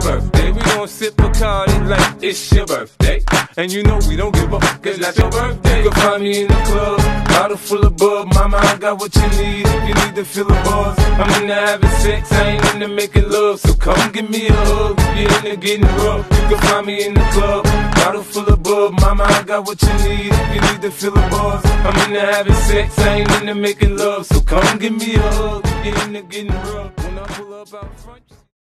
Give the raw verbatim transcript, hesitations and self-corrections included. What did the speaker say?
birthday. We gon' sip Bacardi like it's your birthday. And you know we don't give up, cause that's your birthday. You can find me in the club, bottle full of bub. Mama, I got what you need if you need to feel the buzz. I'm into having sex, I ain't into making love. So come give me a hug if you're into getting rough. You can find me in the club, bottle full of bub. Mama, I got what you need if you need to feel the buzz. I'm into having sex, I ain't into making love. So come give me a hug if you're into getting rough. When I pull up out front.